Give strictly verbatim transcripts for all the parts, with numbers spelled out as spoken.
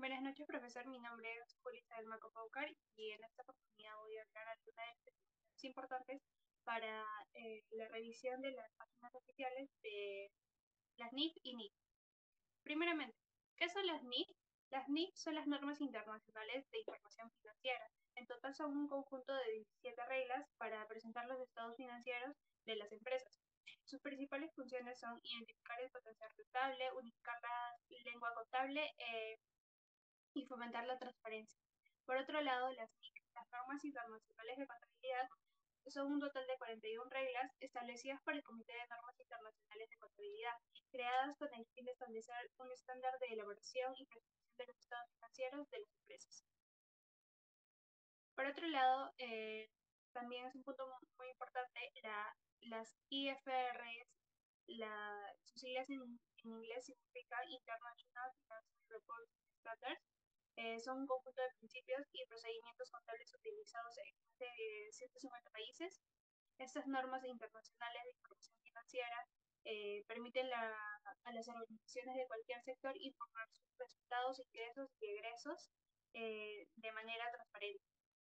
Buenas noches, profesor. Mi nombre es Julissa del Maco Paucar y en esta oportunidad voy a hablar algunas de las definiciones importantes para eh, la revisión de las páginas oficiales de las N I F y N I F. Primeramente, ¿qué son las N I F? Las N I F son las normas internacionales de información financiera. En total son un conjunto de diecisiete reglas para presentar los estados financieros de las empresas. Sus principales funciones son identificar el potencial rentable, unificar la lengua contable, eh, y fomentar la transparencia. Por otro lado, las N I C, las normas internacionales de contabilidad, son un total de cuarenta y una reglas establecidas por el Comité de Normas Internacionales de Contabilidad, creadas con el fin de establecer un estándar de elaboración y presentación de los estados financieros de las empresas. Por otro lado, eh, también es un punto muy importante la, las I F R S, la, sus siglas en, en inglés significa International Financial Reporting Standards. Eh, son un conjunto de principios y procedimientos contables utilizados en más de ciento cincuenta países. Estas normas internacionales de información financiera eh, permiten la, a las organizaciones de cualquier sector informar sus resultados, ingresos y egresos eh, de manera transparente.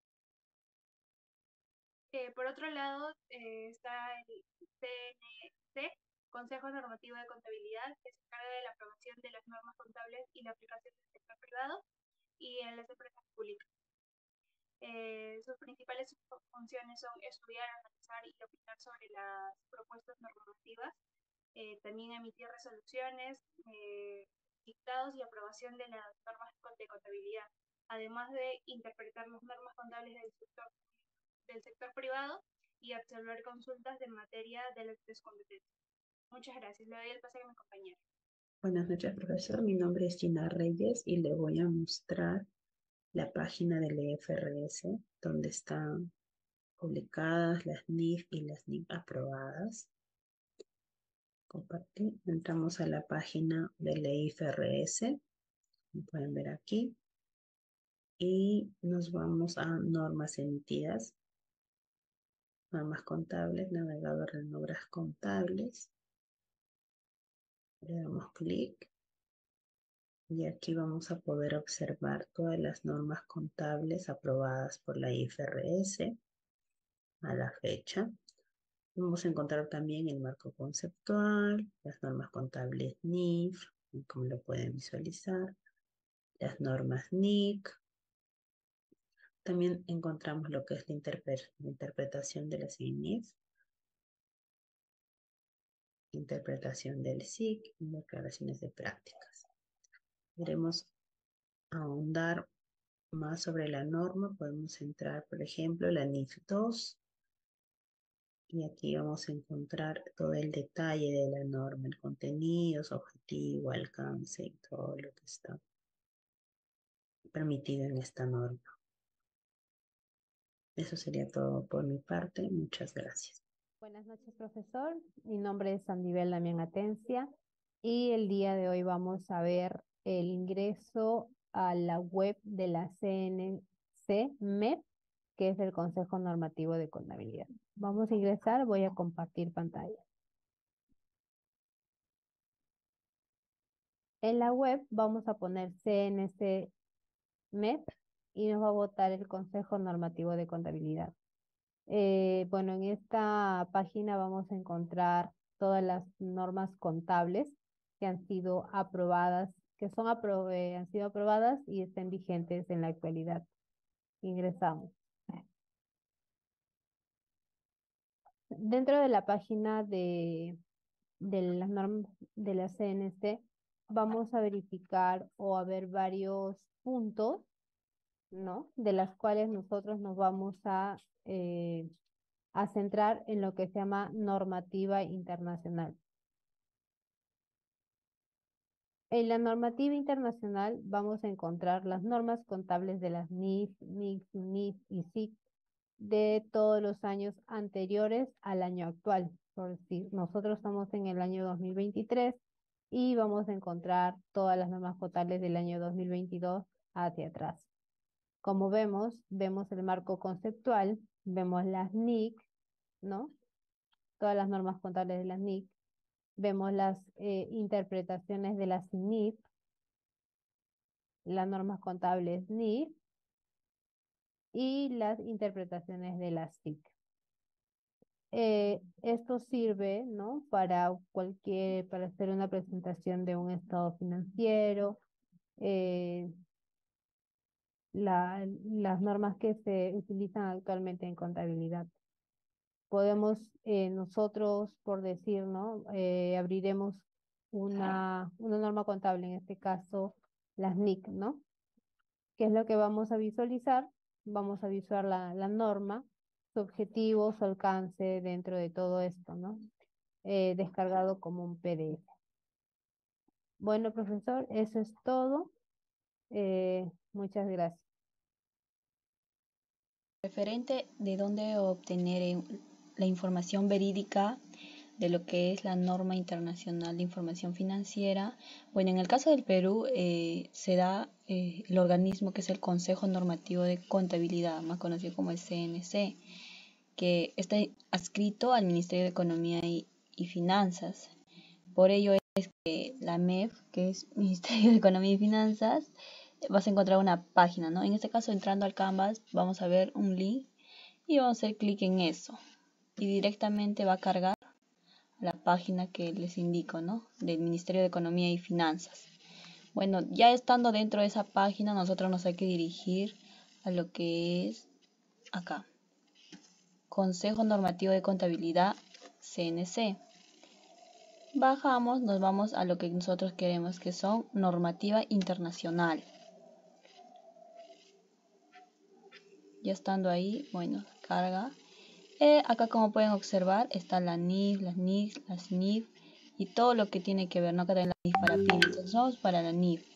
Eh, por otro lado, eh, está el C N C, Consejo Normativo de Contabilidad, que se encarga de la aprobación de las normas contables y la aplicación del sector privado y en las empresas públicas. Eh, sus principales funciones son estudiar, analizar y opinar sobre las propuestas normativas, eh, también emitir resoluciones, eh, dictados y aprobación de las normas de contabilidad, además de interpretar las normas contables del sector, del sector privado y absolver consultas de materia de las tres competencias. Muchas gracias. Le doy el pase a mi compañero. Buenas noches, profesor. Mi nombre es Gina Reyes y le voy a mostrar la página del E F R S, donde están publicadas las N I F y las N I F aprobadas. Compartir. Entramos a la página del E F R S, como pueden ver aquí, y nos vamos a normas emitidas, normas contables, navegador de normas contables. Le damos clic. Y aquí vamos a poder observar todas las normas contables aprobadas por la I F R S a la fecha. Vamos a encontrar también el marco conceptual, las normas contables N I F, como lo pueden visualizar, las normas N I C. También encontramos lo que es la, interpre la interpretación de las N I F, interpretación del S I C y declaraciones de prácticas. Queremos ahondar más sobre la norma. Podemos entrar, por ejemplo, la N I F dos. Y aquí vamos a encontrar todo el detalle de la norma, el contenido, su objetivo, alcance y todo lo que está permitido en esta norma. Eso sería todo por mi parte. Muchas gracias. Buenas noches, profesor. Mi nombre es Sandivel Damián Atencia y el día de hoy vamos a ver el ingreso a la web de la C N C M E P, que es el Consejo Normativo de Contabilidad. Vamos a ingresar, voy a compartir pantalla. En la web vamos a poner C N C M E P y nos va a botar el Consejo Normativo de Contabilidad. Eh, bueno, en esta página vamos a encontrar todas las normas contables que han sido aprobadas, que son apro eh, han sido aprobadas y estén vigentes en la actualidad. Ingresamos. Dentro de la página de, de las normas de la C N C, vamos a verificar o a ver varios puntos, ¿no? De las cuales nosotros nos vamos a eh, a centrar en lo que se llama normativa internacional. En la normativa internacional vamos a encontrar las normas contables de las N I F, N I C, N I F y S I C de todos los años anteriores al año actual. Por decir, nosotros estamos en el año dos mil veintitrés y vamos a encontrar todas las normas contables del año dos mil veintidós hacia atrás. Como vemos, vemos el marco conceptual, vemos las N I C, ¿no? Todas las normas contables de las N I C, vemos las eh, interpretaciones de las N I F, las normas contables N I F y las interpretaciones de las S I C. Eh, esto sirve, ¿no? Para cualquier, para hacer una presentación de un estado financiero, eh, la- las normas que se utilizan actualmente en contabilidad. Podemos eh, nosotros, por decir, ¿no? Eh, abriremos una, una norma contable, en este caso las N I C, ¿no? ¿Qué es lo que vamos a visualizar? Vamos a visualizar la, la norma, su objetivo, su alcance dentro de todo esto, ¿no? Eh, descargado como un P D F. Bueno, profesor, eso es todo. Eh, muchas gracias. Referente de dónde obtener eh, la información verídica de lo que es la norma internacional de información financiera. Bueno, en el caso del Perú eh, se da eh, el organismo que es el Consejo Normativo de Contabilidad, más conocido como el C N C, que está adscrito al Ministerio de Economía y, y Finanzas. Por ello es que la M E F, que es Ministerio de Economía y Finanzas, vas a encontrar una página, ¿no? En este caso, entrando al Canvas, vamos a ver un link y vamos a hacer clic en eso. Y directamente va a cargar la página que les indico, ¿no? Del Ministerio de Economía y Finanzas. Bueno, ya estando dentro de esa página, nosotros nos hay que dirigir a lo que es acá. Consejo Normativo de Contabilidad, C N C. Bajamos, nos vamos a lo que nosotros queremos, que son normativa internacional. Ya estando ahí, bueno, carga. Eh, acá, como pueden observar, está la N I F, las N I F, las N I F y todo lo que tiene que ver, ¿no? Acá también la N I F para pymes. Entonces vamos para la N I F.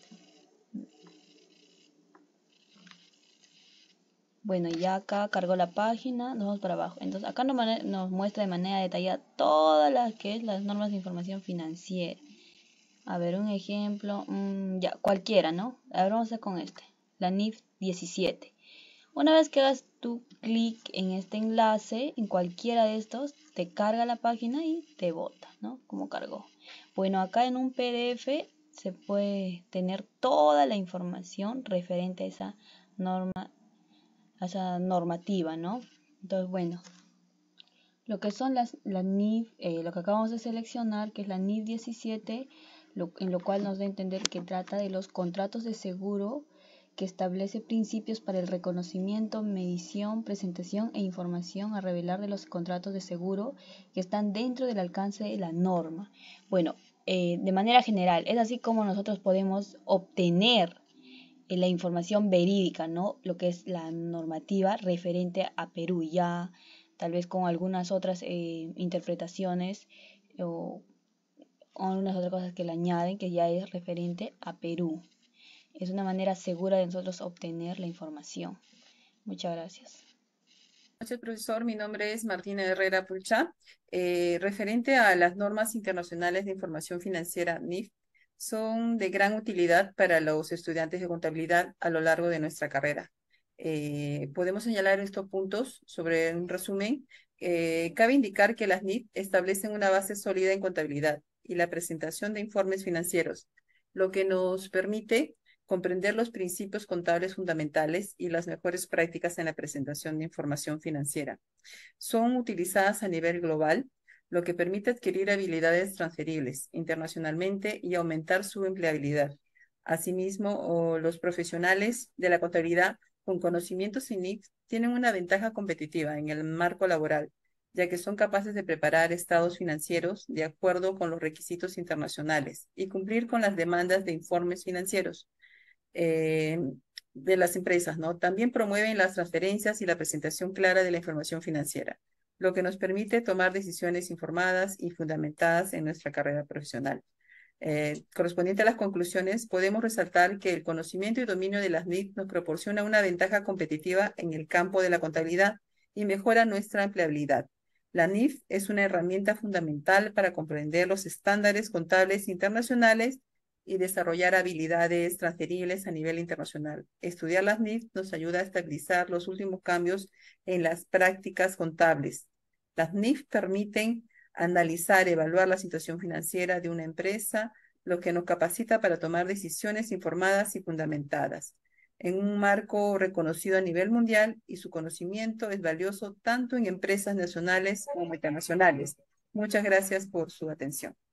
Bueno, ya acá cargó la página, nos vamos para abajo. Entonces acá nos, nos muestra de manera detallada todas las que es las normas de información financiera. A ver, un ejemplo, mmm, ya, cualquiera, ¿no? A ver, vamos a hacer con este, la N I F diecisiete. Una vez que hagas tu clic en este enlace, en cualquiera de estos, te carga la página y te bota, ¿no? Como cargó. Bueno, acá en un P D F se puede tener toda la información referente a esa norma, a esa normativa, ¿no? Entonces, bueno, lo que son las, la N I F, eh, lo que acabamos de seleccionar, que es la N I F diecisiete, lo, en lo cual nos da a entender que trata de los contratos de seguro, que establece principios para el reconocimiento, medición, presentación e información a revelar de los contratos de seguro que están dentro del alcance de la norma. Bueno, eh, de manera general, es así como nosotros podemos obtener eh, la información verídica, ¿no? Lo que es la normativa referente a Perú, ya tal vez con algunas otras eh, interpretaciones o, o algunas otras cosas que le añaden, que ya es referente a Perú. Es una manera segura de nosotros obtener la información. Muchas gracias. Gracias, profesor. Mi nombre es Martina Herrera Pulcha. Eh, referente a las normas internacionales de información financiera N I F, son de gran utilidad para los estudiantes de contabilidad a lo largo de nuestra carrera. Eh, podemos señalar estos puntos sobre un resumen. Eh, cabe indicar que las N I F establecen una base sólida en contabilidad y la presentación de informes financieros, lo que nos permite comprender los principios contables fundamentales y las mejores prácticas en la presentación de información financiera. Son utilizadas a nivel global, lo que permite adquirir habilidades transferibles internacionalmente y aumentar su empleabilidad. Asimismo, los profesionales de la contabilidad con conocimientos en N I F tienen una ventaja competitiva en el marco laboral, ya que son capaces de preparar estados financieros de acuerdo con los requisitos internacionales y cumplir con las demandas de informes financieros eh, de las empresas, ¿no? También promueven las transferencias y la presentación clara de la información financiera, lo que nos permite tomar decisiones informadas y fundamentadas en nuestra carrera profesional. Eh, correspondiente a las conclusiones, podemos resaltar que el conocimiento y dominio de las N I F nos proporciona una ventaja competitiva en el campo de la contabilidad y mejora nuestra empleabilidad. La N I F es una herramienta fundamental para comprender los estándares contables internacionales y desarrollar habilidades transferibles a nivel internacional. Estudiar las N I F nos ayuda a estabilizar los últimos cambios en las prácticas contables. Las N I F permiten analizar, evaluar la situación financiera de una empresa, lo que nos capacita para tomar decisiones informadas y fundamentadas en un marco reconocido a nivel mundial, y su conocimiento es valioso tanto en empresas nacionales como internacionales. Muchas gracias por su atención.